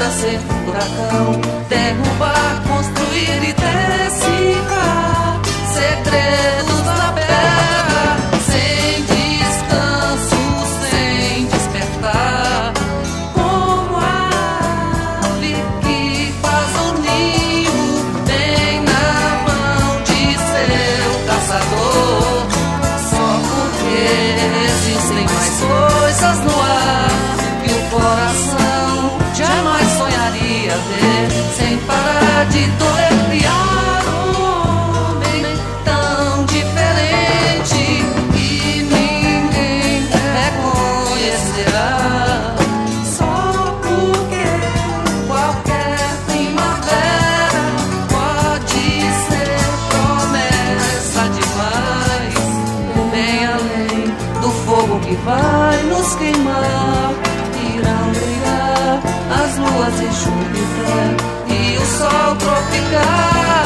nada ser furacão, derrubar, construir e decifrar segredos da terra, sem descanso, sem despertar, como a ave que faz o ninho bem na mão de seu caçador, só porque existem mais coisas no ar que o coração jamais sonharia ver, sem parar de doer, criar um homem tão diferente que ninguém reconhecerá, só porque qualquer primavera pode ser promessa demais, bem além do fogo que vai nos queimar. Irão brilhar as luas de Júpiter e o sol tropical.